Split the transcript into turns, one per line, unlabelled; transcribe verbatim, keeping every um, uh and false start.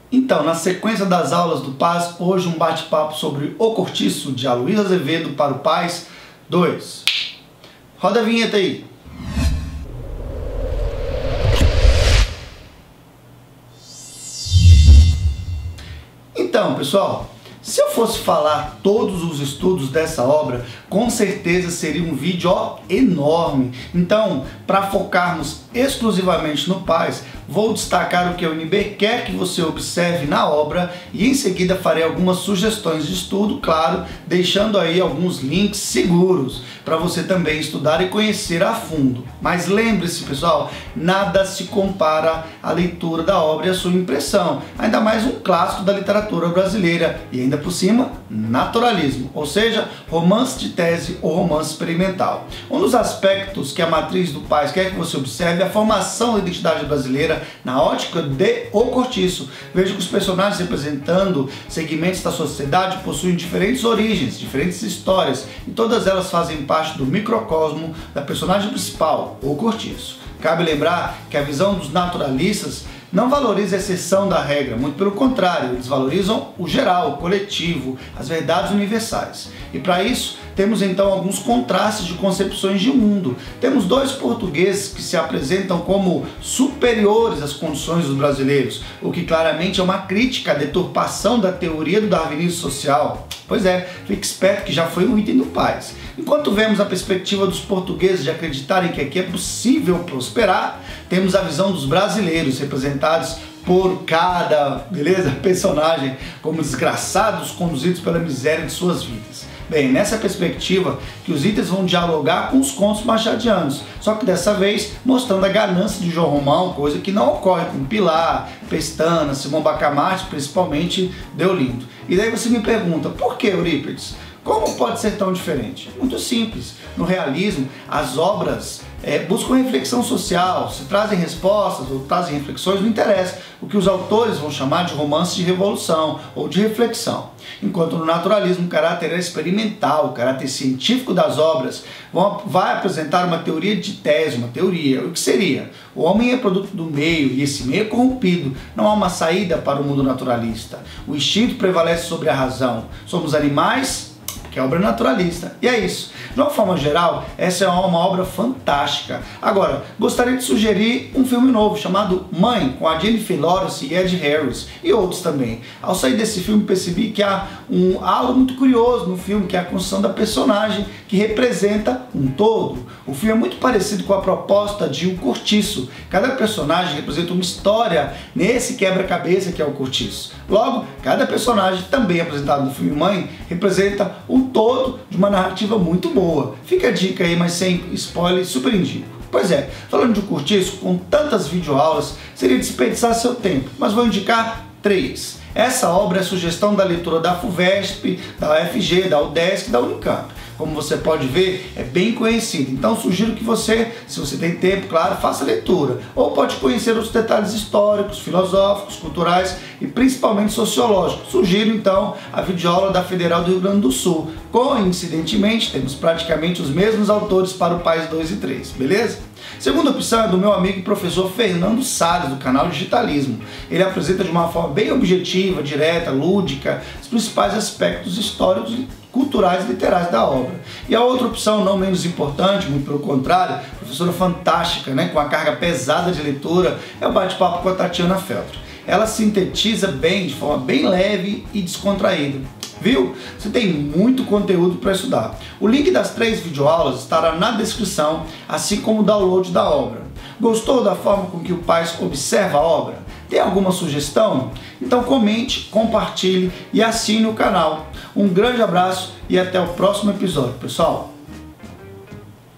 Então, na sequência das aulas do P A S, hoje um bate-papo sobre O Cortiço, de Aloysio Azevedo para o P A S dois. Roda a vinheta aí. Então, pessoal, se eu fosse falar todos os estudos dessa obra, com certeza seria um vídeo ó, enorme. Então, para focarmos exclusivamente no P A S, vou destacar o que a U N B quer que você observe na obra e em seguida farei algumas sugestões de estudo, claro, deixando aí alguns links seguros para você também estudar e conhecer a fundo. Mas lembre-se, pessoal, nada se compara à leitura da obra e à sua impressão, ainda mais um clássico da literatura brasileira e ainda por cima, naturalismo, ou seja, romance de tese ou romance experimental. Um dos aspectos que a matriz do P A S quer que você observe é a formação da identidade brasileira na ótica de O Cortiço. Veja que os personagens representando segmentos da sociedade possuem diferentes origens, diferentes histórias, e todas elas fazem parte do microcosmo da personagem principal, O Cortiço. Cabe lembrar que a visão dos naturalistas não valoriza a exceção da regra, muito pelo contrário, eles valorizam o geral, o coletivo, as verdades universais. E para isso, temos então alguns contrastes de concepções de mundo. Temos dois portugueses que se apresentam como superiores às condições dos brasileiros, o que claramente é uma crítica à deturpação da teoria do darwinismo social. Pois é, fique esperto que já foi um item do P A S. Enquanto vemos a perspectiva dos portugueses de acreditarem que aqui é possível prosperar, temos a visão dos brasileiros, representados por cada, beleza, personagem como desgraçados conduzidos pela miséria de suas vidas. Bem, nessa perspectiva que os itens vão dialogar com os contos machadianos, só que dessa vez mostrando a ganância de João Romão, coisa que não ocorre com Pilar, Pestana, Simão Bacamarte, principalmente Deolindo. E daí você me pergunta, por que Eurípides? Como pode ser tão diferente? Muito simples. No realismo, as obras é, buscam reflexão social, se trazem respostas ou trazem reflexões, não interessa. O que os autores vão chamar de romance de revolução ou de reflexão. Enquanto no naturalismo, o caráter é experimental, o caráter científico das obras vão, vai apresentar uma teoria de tese, uma teoria. O que seria? O homem é produto do meio e esse meio é corrompido. Não há uma saída para o mundo naturalista. O instinto prevalece sobre a razão. Somos animais, que é obra naturalista. E é isso. De uma forma geral, essa é uma obra fantástica. Agora, gostaria de sugerir um filme novo chamado Mãe, com a Jennifer Lawrence e Ed Harris, e outros também. Ao sair desse filme, percebi que há um, algo muito curioso no filme, que é a construção da personagem, que representa um todo. O filme é muito parecido com a proposta de O Cortiço. Cada personagem representa uma história nesse quebra-cabeça que é O Cortiço. Logo, cada personagem, também apresentado no filme Mãe, representa um todo de uma narrativa muito boa. Fica a dica aí, mas sem spoiler, super indico. Pois é, falando de O Cortiço, com tantas videoaulas, seria desperdiçar seu tempo, mas vou indicar três. Essa obra é sugestão da leitura da FUVESP, da U F G, da UDESC e da Unicamp. Como você pode ver, é bem conhecido. Então sugiro que você, se você tem tempo, claro, faça a leitura. Ou pode conhecer os detalhes históricos, filosóficos, culturais e principalmente sociológicos. Sugiro então a videoaula da Federal do Rio Grande do Sul. Coincidentemente, temos praticamente os mesmos autores para o P A S dois e três, beleza? Segunda opção é do meu amigo e professor Fernando Salles, do canal Digitalismo. Ele apresenta de uma forma bem objetiva, direta, lúdica, os principais aspectos históricos, culturais e literários da obra. E a outra opção, não menos importante, muito pelo contrário, professora fantástica, né, com a carga pesada de leitura, é o bate-papo com a Tatiana Feltro. Ela sintetiza bem, de forma bem leve e descontraída. Viu? Você tem muito conteúdo para estudar. O link das três videoaulas estará na descrição, assim como o download da obra. Gostou da forma com que o P A S observa a obra? Tem alguma sugestão? Então comente, compartilhe e assine o canal. Um grande abraço e até o próximo episódio, pessoal!